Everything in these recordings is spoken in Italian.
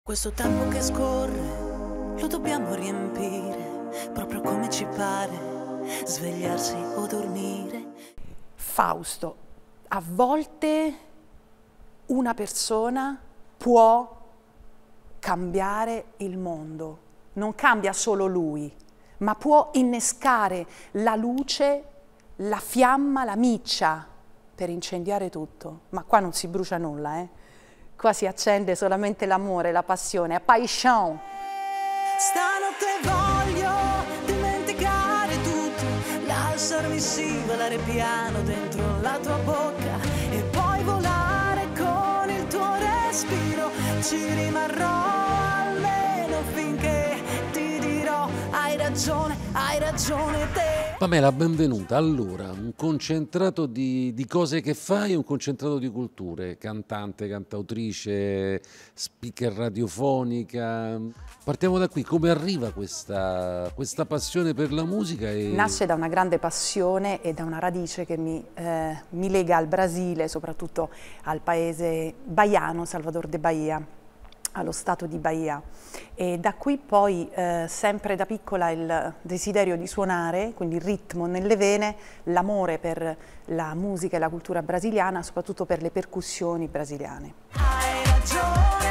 Questo tempo che scorre lo dobbiamo riempire, proprio come ci pare, svegliarsi o dormire. Fausto, a volte una persona può cambiare il mondo, non cambia solo lui, ma può innescare la luce, la fiamma, la miccia per incendiare tutto. Ma qua non si brucia nulla, eh? Qua si accende solamente l'amore, la passione, la passion. Stanotte voglio dimenticare tutto, lasciarmi scivolare piano dentro la tua bocca e poi volare con il tuo respiro. Ci rimarrò almeno finché ti dirò hai ragione te. Pamela, benvenuta. Allora, un concentrato di cose che fai, un concentrato di culture, cantante, cantautrice, speaker radiofonica. Partiamo da qui, come arriva questa passione per la musica? Nasce da una grande passione e da una radice che mi lega al Brasile, soprattutto al paese baiano, Salvador de Bahia, allo stato di Bahia, e da qui poi sempre da piccola il desiderio di suonare, quindi il ritmo nelle vene, l'amore per la musica e la cultura brasiliana, soprattutto per le percussioni brasiliane. Hai ragione,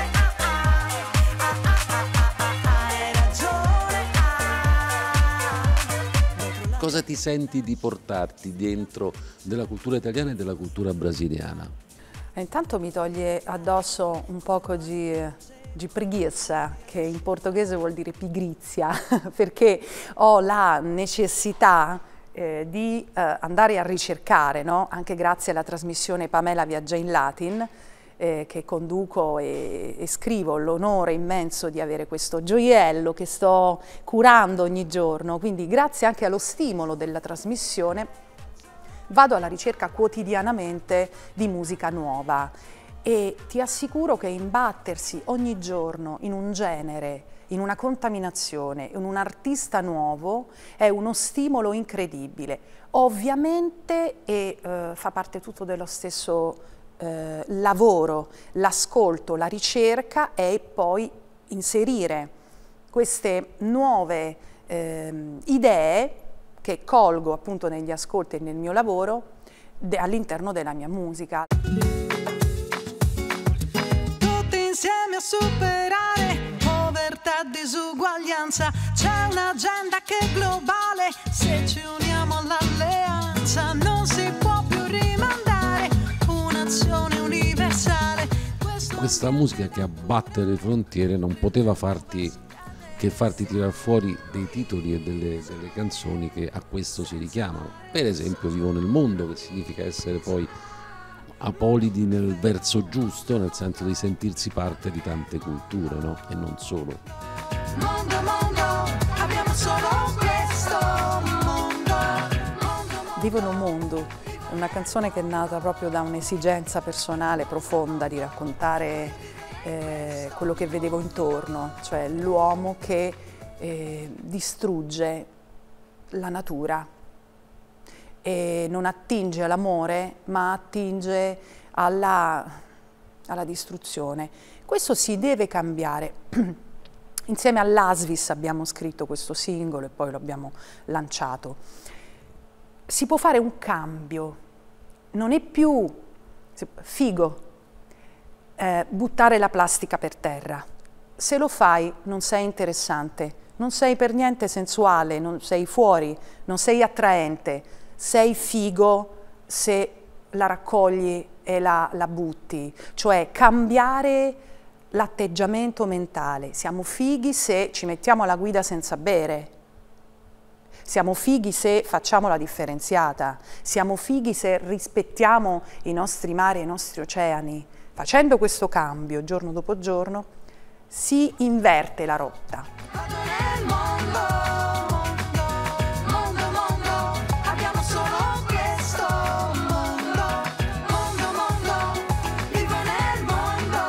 hai ragione. Cosa ti senti di portarti dentro della cultura italiana e della cultura brasiliana? Intanto mi toglie addosso un poco di preguiça, che in portoghese vuol dire pigrizia, perché ho la necessità di andare a ricercare, no? Anche grazie alla trasmissione Pamela Viaggia in Latin, che conduco e scrivo, l'onore immenso di avere questo gioiello che sto curando ogni giorno, quindi grazie anche allo stimolo della trasmissione vado alla ricerca quotidianamente di musica nuova e ti assicuro che imbattersi ogni giorno in un genere, in una contaminazione, in un artista nuovo è uno stimolo incredibile. Ovviamente fa parte tutto dello stesso lavoro, l'ascolto, la ricerca e poi inserire queste nuove idee che colgo appunto negli ascolti e nel mio lavoro all'interno della mia musica. Tutti insieme a superare povertà e disuguaglianza, c'è un'agenda che è globale, se ci uniamo all'alleanza non si può più rimandare, un'azione universale. Questa musica che abbatte le frontiere non poteva farti tirar fuori dei titoli e delle canzoni che a questo si richiamano. Per esempio Vivo nel mondo, che significa essere poi apolidi nel verso giusto, nel senso di sentirsi parte di tante culture, no? E non solo. Mondo, abbiamo solo questo mondo. Vivo in un mondo, è una canzone che è nata proprio da un'esigenza personale profonda di raccontare quello che vedevo intorno, cioè l'uomo che distrugge la natura e non attinge all'amore ma attinge alla distruzione. Questo si deve cambiare. Insieme all'Asvis abbiamo scritto questo singolo e poi lo abbiamo lanciato. Si può fare un cambio, non è più figo buttare la plastica per terra. Se lo fai non sei interessante, non sei per niente sensuale, non sei fuori, non sei attraente, sei figo se la raccogli e la butti, cioè cambiare l'atteggiamento mentale. Siamo fighi se ci mettiamo alla guida senza bere, siamo fighi se facciamo la differenziata, siamo fighi se rispettiamo i nostri mari e i nostri oceani. Facendo questo cambio giorno dopo giorno si inverte la rotta. Abbiamo solo questo mondo. Vivo nel mondo.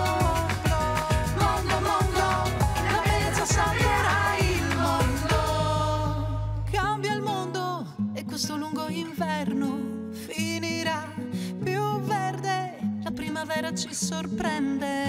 Nella bellezza salverà il mondo. Cambia il mondo e questo lungo inverno finirà più verde. La primavera ci sorprende.